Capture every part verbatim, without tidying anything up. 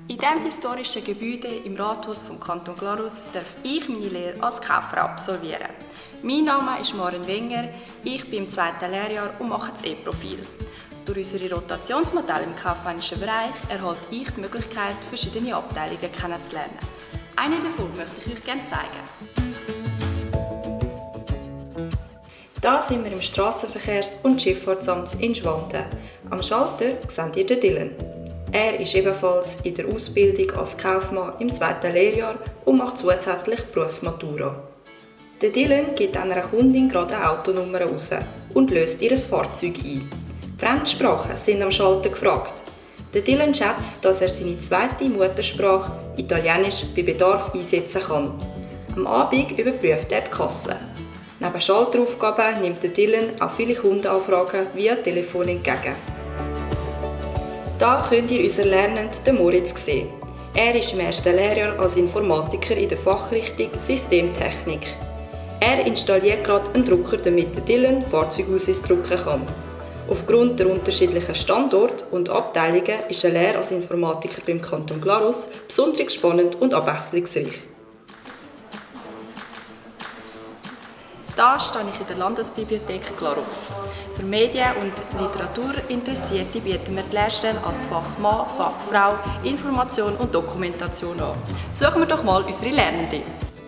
In diesem historischen Gebäude im Rathaus vom Kanton Glarus darf ich meine Lehre als Kauffrau absolvieren. Mein Name ist Maren Wenger, ich bin im zweiten Lehrjahr und mache das E-Profil. Durch unsere Rotationsmodelle im kaufmännischen Bereich erhalte ich die Möglichkeit, verschiedene Abteilungen kennenzulernen. Eine davon möchte ich euch gerne zeigen. Hier sind wir im Strassenverkehrs- und Schifffahrtsamt in Schwanten. Am Schalter seht ihr den Dylan. Er ist ebenfalls in der Ausbildung als Kaufmann im zweiten Lehrjahr und macht zusätzlich Berufsmatura. Der Dylan gibt einer Kundin gerade eine Autonummer raus und löst ihr Fahrzeug ein. Fremdsprachen sind am Schalter gefragt. Der Dylan schätzt, dass er seine zweite Muttersprache, Italienisch, bei Bedarf einsetzen kann. Am Abend überprüft er die Kasse. Neben Schalteraufgaben nimmt der Dylan auch viele Kundenanfragen via Telefon entgegen. Hier könnt ihr unseren Lernenden Moritz sehen. Er ist im ersten Lehrjahr als Informatiker in der Fachrichtung Systemtechnik. Er installiert gerade einen Drucker, damit der Dylan Fahrzeugausweis drucken kann. Aufgrund der unterschiedlichen Standorte und Abteilungen ist eine Lehre als Informatiker beim Kanton Glarus besonders spannend und abwechslungsreich. Hier stehe ich in der Landesbibliothek Glarus. Für Medien- und Literaturinteressierte bieten wir die Lehrstelle als Fachmann, Fachfrau, Information und Dokumentation an. Suchen wir doch mal unsere Lernenden.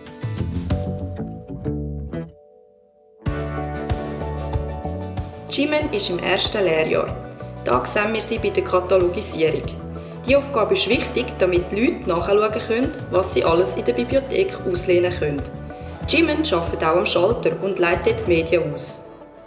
Jimen ist im ersten Lehrjahr. Hier sehen wir sie bei der Katalogisierung. Diese Aufgabe ist wichtig, damit die Leute nachschauen können, was sie alles in der Bibliothek auslehnen können. Jimen arbeitet auch am Schalter und leitet die Medien aus.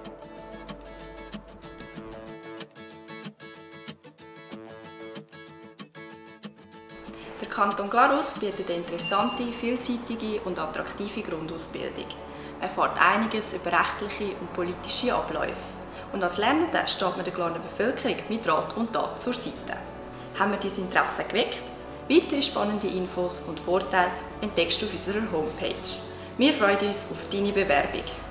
Der Kanton Glarus bietet eine interessante, vielseitige und attraktive Grundausbildung. Er erfährt einiges über rechtliche und politische Abläufe. Und als Lernender steht man der Glarner Bevölkerung mit Rat und Tat zur Seite. Haben wir dieses Interesse geweckt? Weitere spannende Infos und Vorteile entdeckst du auf unserer Homepage. Wir freuen uns auf deine Bewerbung.